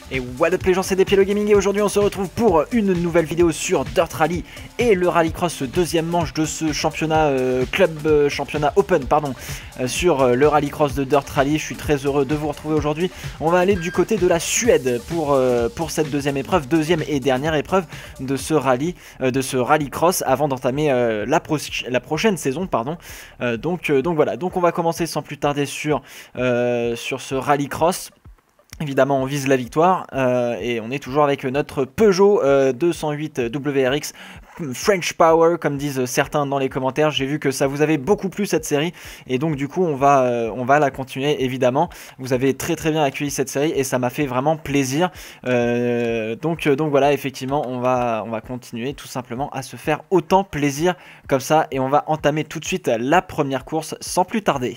Et what up les gens, c'est Despiello Gaming et aujourd'hui on se retrouve pour une nouvelle vidéo sur Dirt Rally et le Rallycross, deuxième manche de ce championnat championnat Open pardon, sur le Rallycross de Dirt Rally. Je suis très heureux de vous retrouver aujourd'hui. On va aller du côté de la Suède pour cette deuxième épreuve, deuxième et dernière épreuve de ce Rallycross avant d'entamer la prochaine saison pardon. Donc voilà, donc on va commencer sans plus tarder sur ce Rallycross. Évidemment on vise la victoire et on est toujours avec notre Peugeot 208 WRX French Power comme disent certains dans les commentaires. J'ai vu que ça vous avait beaucoup plu cette série et donc du coup on va la continuer évidemment. Vous avez très bien accueilli cette série et ça m'a fait vraiment plaisir. Donc voilà, effectivement on va continuer tout simplement à se faire autant plaisir comme ça et on va entamer tout de suite la première course sans plus tarder.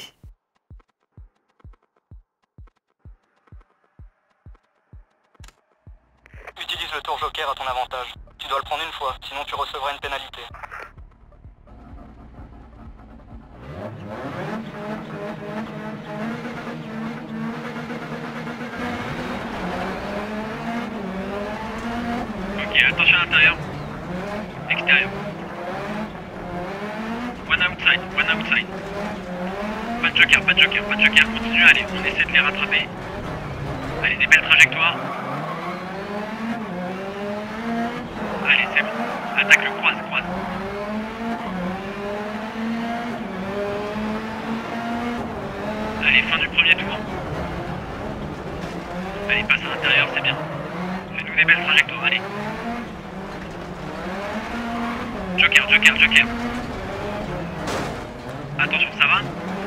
Utilise le tour joker à ton avantage. Tu dois le prendre une fois, sinon tu recevras une pénalité. Ok, attention à l'intérieur. Extérieur. One outside. Pas de joker. Continue, allez, on essaie de les rattraper. Allez, des belles trajectoires. Allez, c'est bon. Attaque le croise. Allez, fin du premier tour. Allez, passe à l'intérieur, c'est bien. Fais-nous des belles trajectoires, allez. Joker. Attention, ça va?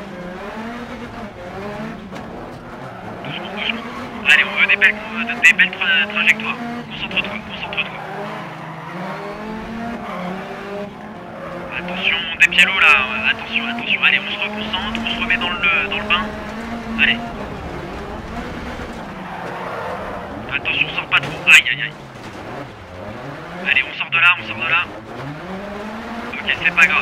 Doucement. Allez, on veut des belles trajectoires. Concentre-toi. Attention, Despiello là, attention, allez, on se reconcentre, on se remet dans le bain, allez. Attention, sort pas trop, aïe. Allez, on sort de là. Ok, c'est pas grave.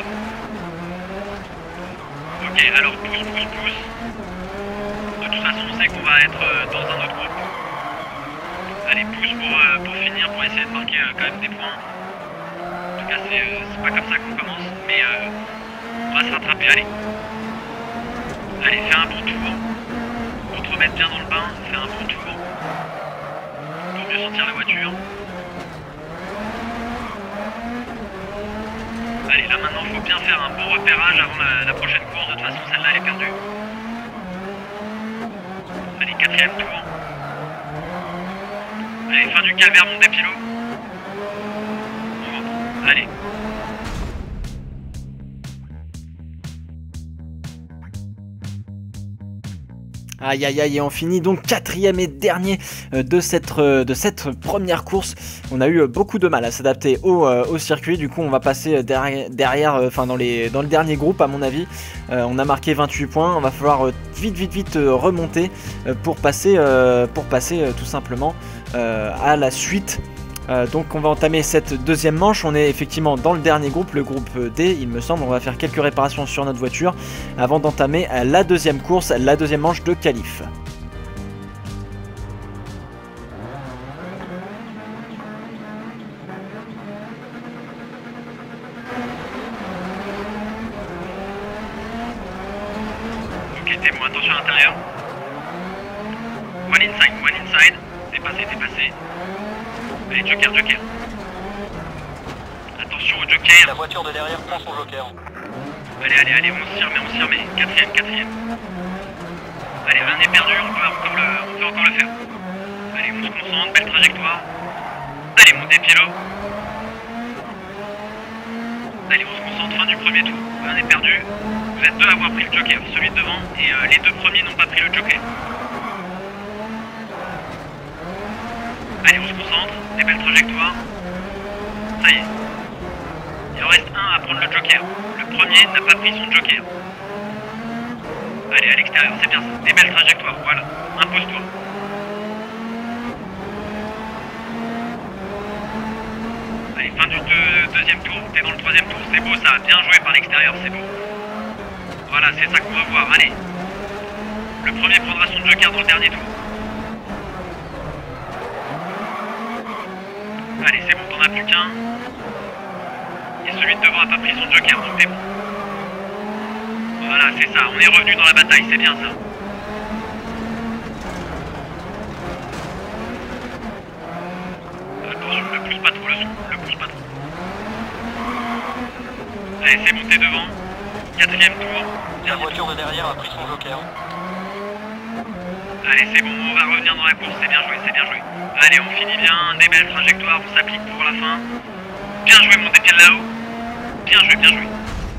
Ok, alors pousse. De toute façon, on sait qu'on va être dans un autre groupe. Allez, pousse pour finir, pour essayer de marquer quand même des points. En tout cas, c'est pas comme ça qu'on commence, mais on va se rattraper, allez. Allez, fais un bon tour. Pour te remettre bien dans le bain, fais un bon tour. Pour mieux sentir la voiture. Allez, là maintenant, il faut bien faire un bon repérage avant la prochaine course. De toute façon, celle-là, elle est perdue. Allez, quatrième tour. Allez, fin du calvaire, mon Despiello. Allez. Aïe, et on finit donc quatrième et dernier de cette première course. On a eu beaucoup de mal à s'adapter au circuit, du coup on va passer derrière, enfin dans le dernier groupe à mon avis. On a marqué 28 points, on va falloir vite remonter pour passer tout simplement à la suite. Donc on va entamer cette deuxième manche. On est effectivement dans le dernier groupe, le groupe D il me semble. On va faire quelques réparations sur notre voiture avant d'entamer la deuxième course, la deuxième manche de qualif. Ok, t'es bon, attention à l'intérieur. One inside. T'es passé. Allez, joker. Attention au joker. La voiture de derrière prend son joker. Allez, on s'y remet. Quatrième. Allez, rien n'est perdu, on peut encore le faire. Allez, on se concentre, belle trajectoire. Allez, mon Despiello. Allez, on se concentre, fin du premier tour. Rien n'est perdu. Vous êtes deux à avoir pris le joker, celui de devant et les deux premiers n'ont pas pris le joker. Allez, on se concentre, des belles trajectoires. Ça y est. Il en reste un à prendre le joker. Le premier n'a pas pris son joker. Allez, à l'extérieur, c'est bien ça. Des belles trajectoires, voilà. Impose-toi. Allez, fin du deuxième tour. T'es dans le troisième tour. C'est beau ça. Bien joué par l'extérieur, c'est beau. Voilà, c'est ça qu'on veut voir. Allez. Le premier prendra son joker dans le dernier tour. Allez, c'est bon, t'en as plus qu'un. Et celui de devant a pas pris son joker, donc t'es bon. Voilà, c'est ça, on est revenu dans la bataille, c'est bien ça. Attention, ne pousse pas trop le son, ne pousse pas trop. Allez, c'est bon, t'es devant. 4ème tour. La voiture de derrière a pris son joker. Allez, c'est bon, on va revenir dans la course, c'est bien joué, c'est bien joué. Allez, on finit bien, des belles trajectoires, on s'applique pour la fin. Bien joué, montez bien là-haut. Bien joué, bien joué.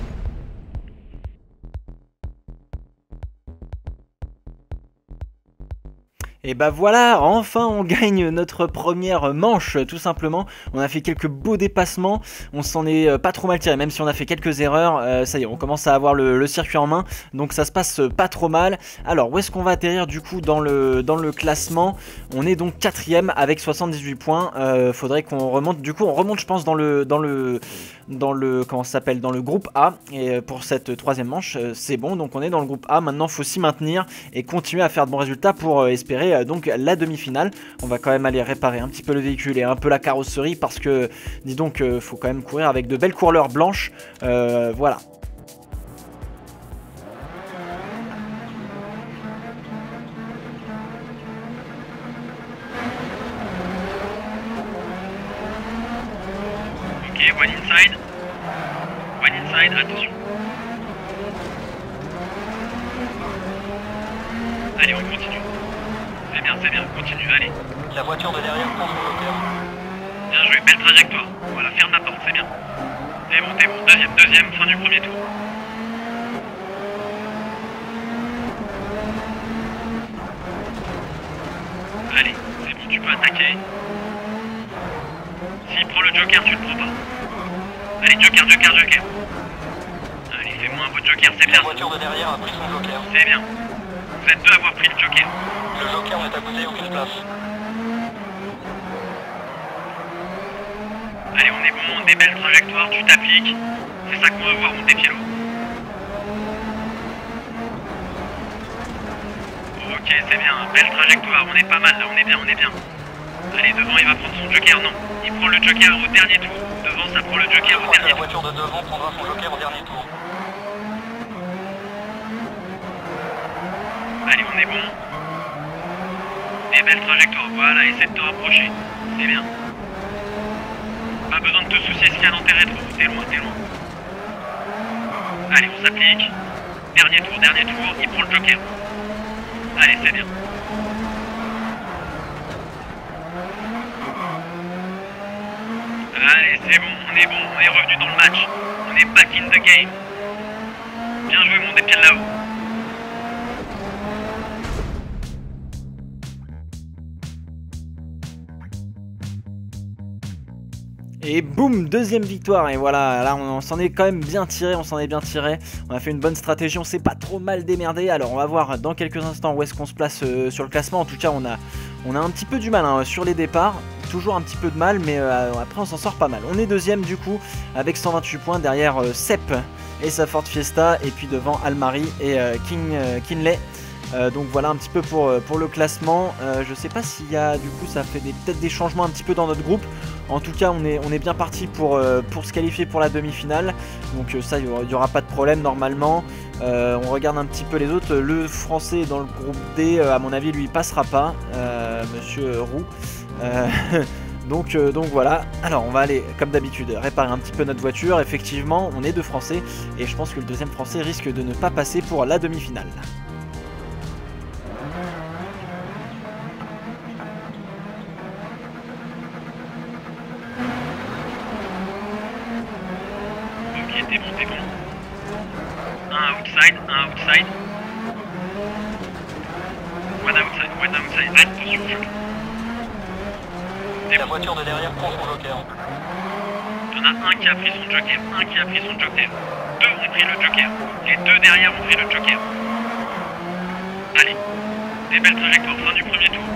Et bah voilà, enfin on gagne notre première manche tout simplement. On a fait quelques beaux dépassements, on s'en est pas trop mal tiré, même si on a fait quelques erreurs, ça y est, on commence à avoir le circuit en main, donc ça se passe pas trop mal. Alors où est-ce qu'on va atterrir du coup dans le classement? On est donc 4ème avec 78 points, faudrait qu'on remonte, du coup on remonte je pense dans le comment ça s'appelle, dans le groupe A, et pour cette 3ème manche c'est bon, donc on est dans le groupe A. Maintenant faut s'y maintenir et continuer à faire de bons résultats pour espérer donc la demi-finale. On va quand même aller réparer un petit peu le véhicule et un peu la carrosserie parce que dis donc faut quand même courir avec de belles couleurs blanches, voilà. Ok, one inside, attention. Allez, on continue. C'est bien, on continue, allez. La voiture de derrière prend son joker. Bien joué, belle trajectoire. Voilà, ferme la porte, c'est bien. T'es bon. Deuxième, fin du premier tour. Allez, c'est bon, tu peux attaquer. S'il prend le joker, tu le prends pas. Allez, joker. Allez, fais-moi un beau joker, c'est bien. La voiture de derrière a pris son joker. C'est bien. Vous êtes deux à avoir pris le joker. Le joker n'est à côté aucune place. Allez, on est bon, des belles trajectoires, tu t'appliques. C'est ça qu'on veut voir, monter pied l'eau. Ok, c'est bien, belle trajectoire, on est pas mal là, on est bien. Allez, devant, il va prendre son joker, non. Il prend le joker au dernier tour. Devant, ça prend le joker au dernier La tour. voiture de devant prendra son joker au dernier tour. Allez, on est bon. Des belles trajectoires, voilà, essaie de te rapprocher. C'est bien. Pas besoin de te soucier s'il y a l'enterré trop, t'es loin. Allez, on s'applique. Dernier tour, il prend le joker. Allez, c'est bien. Allez, c'est bon, on est revenu dans le match. On est back in the game. Bien joué, mon dépied là-haut. Et boum, deuxième victoire. Et voilà, là on s'en est quand même bien tiré, on a fait une bonne stratégie, on s'est pas trop mal démerdé. Alors on va voir dans quelques instants où est-ce qu'on se place sur le classement. En tout cas on a un petit peu du mal hein, sur les départs, toujours un petit peu de mal, mais après on s'en sort pas mal. On est deuxième du coup avec 128 points derrière Sepp et sa Ford Fiesta, et puis devant Almari et Kinley. Donc voilà un petit peu pour le classement. Je sais pas s'il y a, du coup ça fait peut-être des changements un petit peu dans notre groupe. En tout cas on est bien parti pour se qualifier pour la demi-finale. Donc ça il n'y aura pas de problème normalement. On regarde un petit peu les autres. Le français dans le groupe D, à mon avis lui il passera pas, monsieur Roux. Donc voilà, alors on va aller comme d'habitude réparer un petit peu notre voiture. Effectivement on est deux français et je pense que le deuxième français risque de ne pas passer pour la demi-finale. T'es bon. Un outside. One outside. Attention, La voiture de derrière prend son joker. T'en as un qui a pris son joker. Deux ont pris le joker. Les deux derrière ont pris le joker. Allez, des belles trajectoires, fin du premier tour.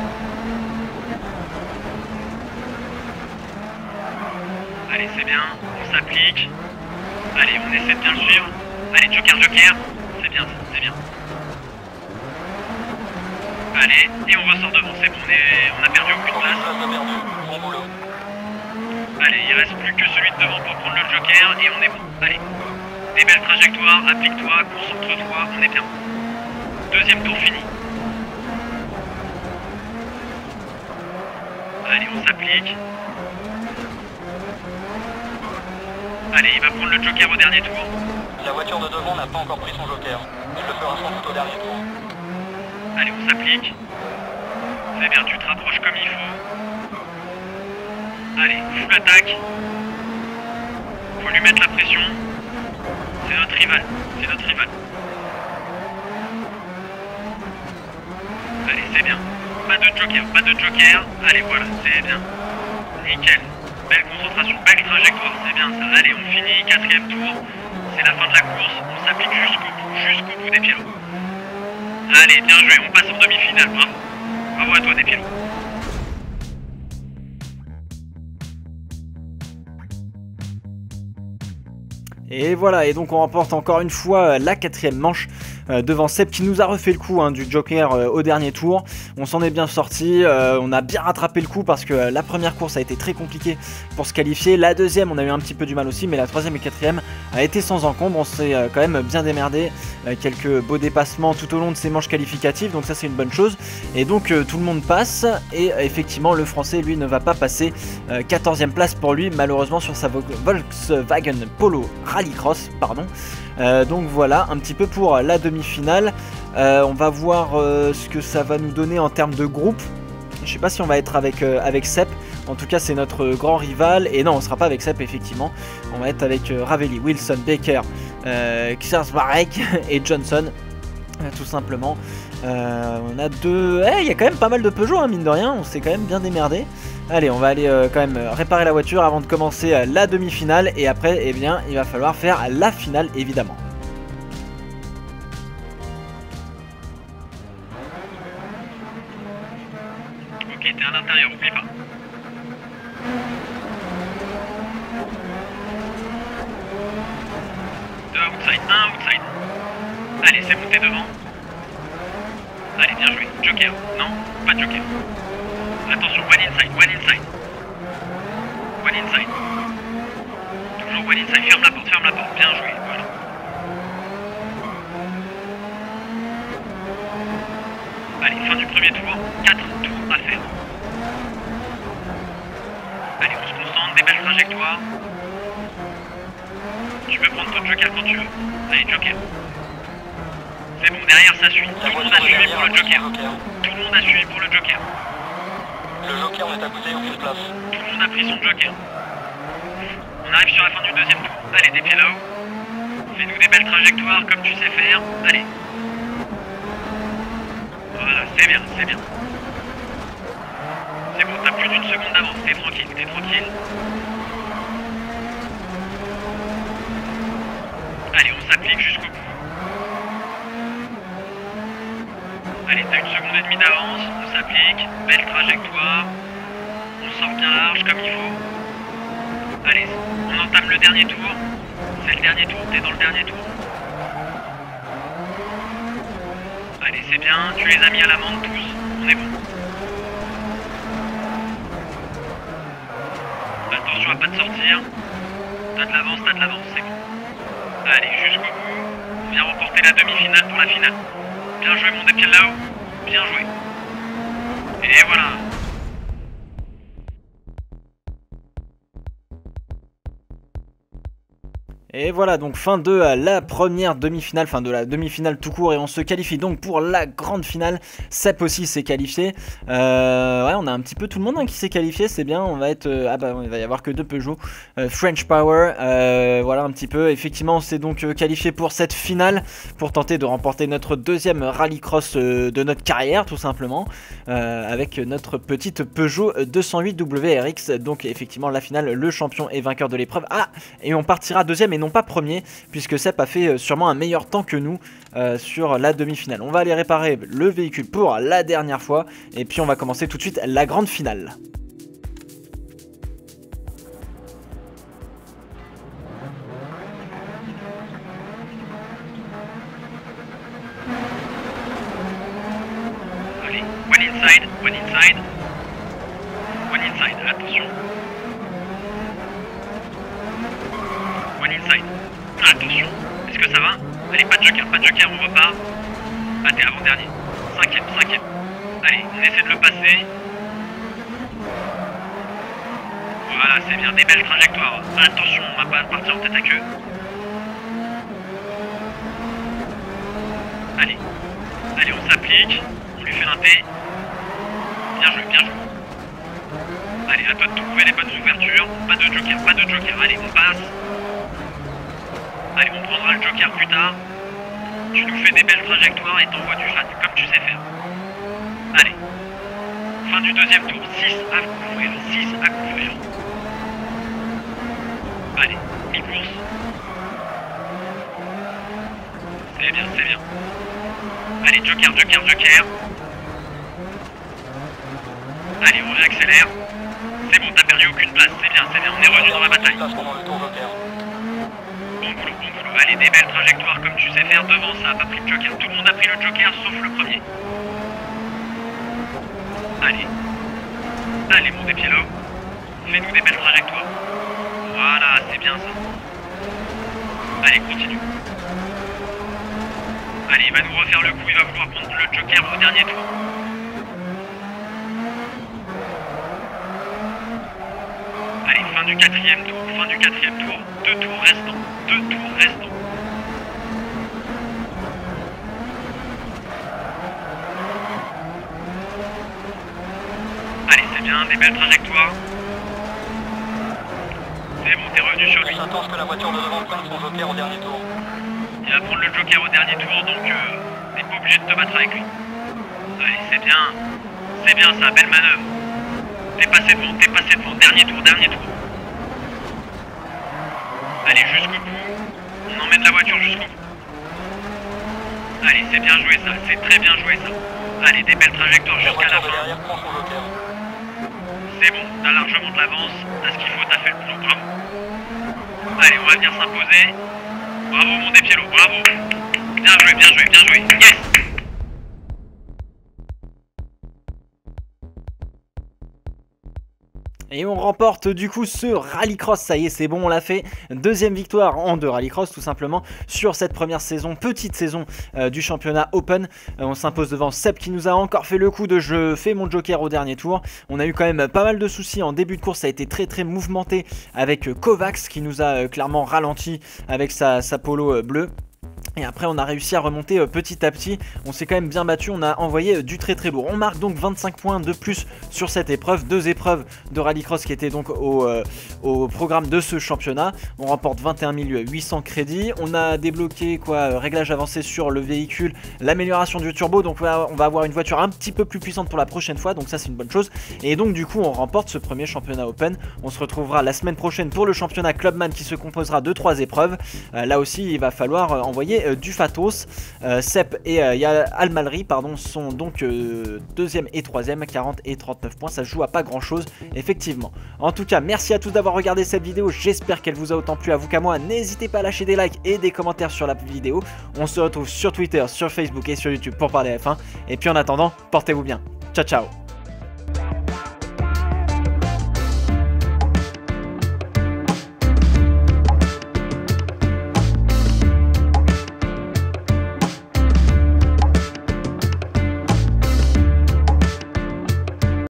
Allez, c'est bien, on s'applique. Allez, on essaie de bien le suivre. Allez, joker. C'est bien. Allez, et on ressort devant, c'est bon, on a perdu aucune place. Bon boulot. Allez, il reste plus que celui de devant pour prendre le joker et on est bon. Allez, des belles trajectoires, applique-toi, concentre-toi, on est bien. Deuxième tour fini. Allez, on s'applique. Allez, il va prendre le joker au dernier tour. La voiture de devant n'a pas encore pris son joker. Il le fera sans doute au dernier tour. Allez, on s'applique. C'est bien, tu te rapproches comme il faut. Allez, full attaque. Faut lui mettre la pression. C'est notre rival, c'est notre rival. Allez, c'est bien. Pas de joker, pas de joker. Allez, voilà, c'est bien. Nickel. Belle concentration, belle trajectoire, c'est bien ça. Allez, on finit, quatrième tour. C'est la fin de la course. On s'applique jusqu'au bout des pilotes. Allez, bien joué, on passe en demi-finale. Bravo. Bravo à toi, des pilotes. Et voilà, et donc on remporte encore une fois la quatrième manche devant Seb qui nous a refait le coup du joker au dernier tour. On s'en est bien sorti, on a bien rattrapé le coup parce que la première course a été très compliquée pour se qualifier. La deuxième on a eu un petit peu du mal aussi, mais la troisième et quatrième a été sans encombre. On s'est quand même bien démerdé, quelques beaux dépassements tout au long de ces manches qualificatives, donc ça c'est une bonne chose. Et donc tout le monde passe, et effectivement le français lui ne va pas passer. 14e place pour lui malheureusement sur sa Volkswagen Polo Rallycross, pardon. Donc voilà un petit peu pour la demi-finale. On va voir ce que ça va nous donner en termes de groupe. Je sais pas si on va être avec Sepp. En tout cas c'est notre grand rival. Et non, on sera pas avec Sepp effectivement. On va être avec Ravelli, Wilson, Baker, Kiersbarek et Johnson. Tout simplement. On a deux... il y a quand même pas mal de Peugeot, hein, mine de rien. On s'est quand même bien démerdé. Allez, on va aller quand même réparer la voiture avant de commencer la demi-finale. Et après, eh bien, il va falloir faire la finale, évidemment. Ok, t'es à l'intérieur, oublie pas. Deux outside, un outside. Allez, c'est bon, t'es devant. Allez, bien joué. Joker. Non, pas de joker. Attention, one inside, one inside. One inside. Toujours one inside. Ferme la porte, bien joué. Voilà. Allez, fin du premier tour. 4 tours à faire. Allez, on se concentre, des belles trajectoires. Tu peux prendre ton joker quand tu veux. Allez, joker. C'est bon, derrière ça suit. Tout le monde a suivi pour le joker. Tout le monde a suivi pour le joker. Le joker n'est à côté aucune place. Tout le monde a pris son joker. On arrive sur la fin du deuxième tour. Allez, des pieds là-haut. Fais-nous des belles trajectoires comme tu sais faire. Allez. Voilà, c'est bien, c'est bien. C'est bon, t'as plus d'une seconde d'avance. T'es tranquille, t'es tranquille. Allez, on s'applique jusqu'au bout. Allez, t'as 1 seconde et demie d'avance, on s'applique, belle trajectoire, on sort bien large comme il faut. Allez, on entame le dernier tour, c'est le dernier tour, t'es dans le dernier tour. Allez, c'est bien, tu les as mis à l'amende tous, on est bon. Attention à pas te sortir, t'as de l'avance, c'est bon. Allez, jusqu'au bout, on vient remporter la demi-finale pour la finale. Bien joué mon dépied là-haut, bien joué. Et voilà. Et voilà donc fin de la première demi-finale, fin de la demi-finale tout court, et on se qualifie donc pour la grande finale. Sepp aussi s'est qualifié. Ouais, on a un petit peu tout le monde qui s'est qualifié, c'est bien. On va être il va y avoir que 2 Peugeot, French Power. Voilà un petit peu. Effectivement, on s'est donc qualifié pour cette finale pour tenter de remporter notre deuxième rallycross de notre carrière, tout simplement, avec notre petite Peugeot 208 WRX. Donc effectivement la finale, le champion et vainqueur de l'épreuve. Et on partira deuxième et non pas premier, puisque Sepp a fait sûrement un meilleur temps que nous sur la demi-finale. On va aller réparer le véhicule pour la dernière fois, et puis on va commencer tout de suite la grande finale. Allez, one inside, attention. inside. Attention, est-ce que ça va? Allez, pas de joker, on repart. Ah, t'es avant-dernier. Cinquième. Allez, on essaie de le passer. Voilà, c'est bien, des belles trajectoires. Attention, on va pas partir en tête à queue. Allez, on s'applique. On lui fait l'inté. Bien joué. Allez, à toi de trouver les bonnes ouvertures. Pas de joker. Allez, on passe. Allez, on prendra le joker plus tard. Tu nous fais des belles trajectoires et t'envoies du chat, comme tu sais faire. Allez. Fin du deuxième tour. 6 à couvrir. Allez, mi-course. C'est bien. Allez, joker. Allez, on réaccélère. C'est bon, t'as perdu aucune place. C'est bien. On est revenu dans la bataille. Bon boulot. Allez, des belles trajectoires comme tu sais faire. Devant, ça a pas pris le joker. Tout le monde a pris le joker sauf le premier. Allez, mon dépiélo. Fais-nous des belles trajectoires. Voilà, c'est bien ça. Allez, continue. Allez, il va nous refaire le coup. Il va vouloir prendre le joker au dernier tour. Allez, fin du quatrième tour. 2 tours restants. Allez, c'est bien, des belles trajectoires. C'est bon, t'es revenu sur lui. On s'attend que la voiture de devant prenne son joker au dernier tour. Il va prendre le joker au dernier tour, donc t'es pas obligé de te battre avec lui. Allez, c'est bien ça, belle manœuvre. T'es passé devant, dernier tour. Allez, jusqu'au bout. On emmène la voiture jusqu'au bout. Allez, c'est bien joué ça, c'est très bien joué ça. Allez, des belles trajectoires jusqu'à la fin. Derrière prend son joker. C'est bon, t'as largement de l'avance, t'as ce qu'il faut, t'as fait le boulot, bravo. Allez, on va venir s'imposer. Bravo mon dépiélo, bravo. Bien joué, yes. Et on remporte du coup ce rallycross, ça y est, c'est bon, on l'a fait. Deuxième victoire en 2 rallycross tout simplement sur cette première saison, petite saison du championnat Open. On s'impose devant Seb qui nous a encore fait le coup de je fais mon joker au dernier tour. On a eu quand même pas mal de soucis en début de course, ça a été très mouvementé avec Kovacs qui nous a clairement ralenti avec sa polo bleue. Et après on a réussi à remonter petit à petit. On s'est quand même bien battu, on a envoyé du très lourd. On marque donc 25 points de plus sur cette épreuve. 2 épreuves de rallycross qui étaient donc au programme de ce championnat. On remporte 21 800 crédits. On a débloqué réglage avancé sur le véhicule, l'amélioration du turbo. Donc on va avoir une voiture un petit peu plus puissante pour la prochaine fois. Donc ça c'est une bonne chose. Et donc du coup on remporte ce premier championnat Open. On se retrouvera la semaine prochaine pour le championnat Clubman qui se composera de 3 épreuves. Là aussi il va falloir envoyer du Fatos. Sep et Al-Malri sont donc deuxième et troisième, 40 et 39 points. Ça joue à pas grand chose effectivement. En tout cas merci à tous d'avoir regardé cette vidéo. J'espère qu'elle vous a autant plu à vous qu'à moi. N'hésitez pas à lâcher des likes et des commentaires sur la vidéo. On se retrouve sur Twitter, sur Facebook et sur YouTube pour parler F1. Et puis en attendant, portez-vous bien. Ciao ciao.